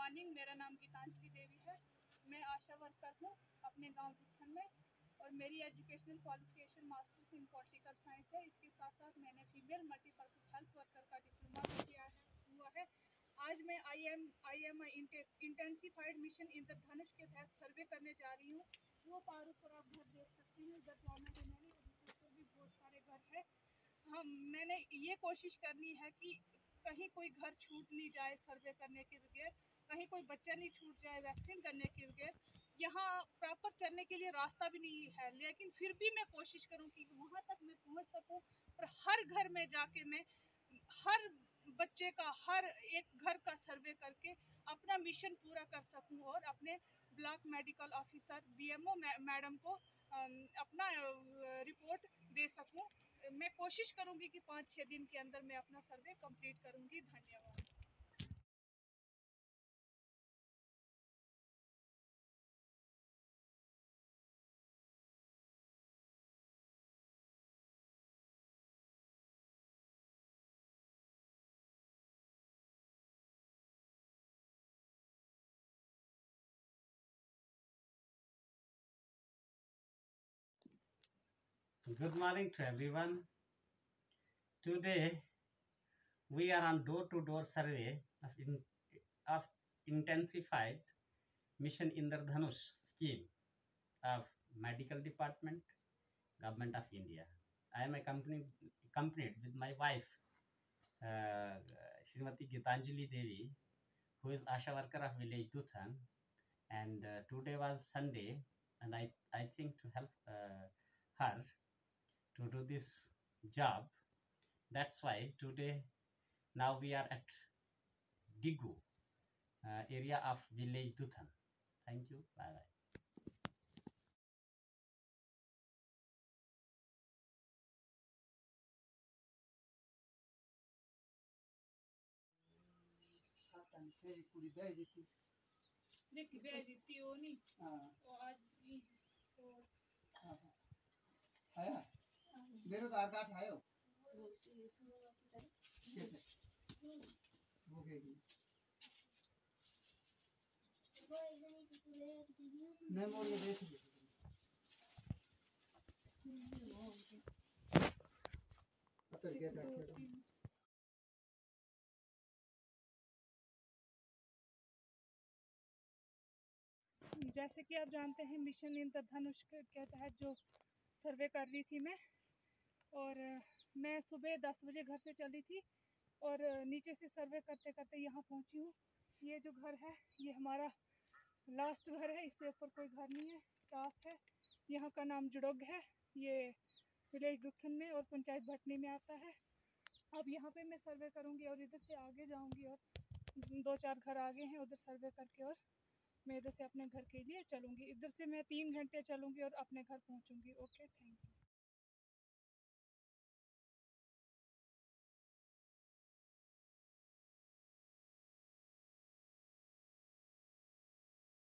Morning. मेरा नाम गीतांजलि देवी है। मैं आशा वर्कर हूँ अपने गांव दुथन में, और मेरी educational qualification masters in political science है। इसके साथ साथ मैंने फीमेल मल्टीपर्पज हेल्थ वर्कर का डिप्लोमा भी किया हुआ है। आज मैं आई इंटेंसिफाइड मिशन इंद्रधनुष के तहत सर्वे करने जा रही हूँ। वो पार ऊपर आप घर देख सकते हैं, इधर जाना है मैंने, और भी बहुत सारे घर है। मैंने ये कोशिश करनी है कि कहीं कोई घर छूट नहीं जाए सर्वे करने के बगैर, कहीं कोई बच्चा नहीं छूट जाए वैक्सीन करने के बगैर। यहाँ प्रॉपर चलने के लिए रास्ता भी नहीं है, लेकिन फिर भी मैं कोशिश करूँ कि वहाँ तक मैं पहुँच सकूँ और हर घर में जाके मैं हर बच्चे का, हर एक घर का सर्वे करके अपना मिशन पूरा कर सकूँ और अपने block medical officer BMO madam को अपना रिपोर्ट दे सकूँ। मैं कोशिश करूँगी कि 5-6 दिन के अंदर मैं अपना सर्वे कंप्लीट करूँगी। धन्यवाद। Good morning to everyone. Today we are on door-to-door survey of Intensified Mission Inderdhanush scheme of Medical Department, Government of India. I am accompanied with my wife, Srimati Gitanjali Devi, who is Asha worker of village Duthan, and today was Sunday, and I think to help her to do this job. That's why today now we are at Digu area of village Duthan. Thank you. Bye bye. देखी भेज दी वो नहीं, वो आज नहीं तो आया मेरे तो आधार कार्ड आयो वो भेजी मेमोरी देख ली पता क्या था। जैसे कि आप जानते हैं, मिशन इंद्रधनुष के तहत जो सर्वे कर रही थी मैं, और मैं सुबह 10 बजे घर से चली थी और नीचे से सर्वे करते करते यहाँ पहुँची हूँ। ये जो घर है ये हमारा लास्ट घर है, इससे ऊपर कोई घर नहीं है, साफ है। यहाँ का नाम जुड़ोग है, ये विलेज दुखन में और पंचायत भटनी में आता है। अब यहाँ पे मैं सर्वे करूँगी और इधर से आगे जाऊँगी और 2-4 घर आगे हैं, उधर सर्वे करके और मैं इधर से अपने घर के लिए चलूँगी। इधर से मैं 3 घंटे चलूँगी और अपने घर पहुँचूँगी। Okay, thank you.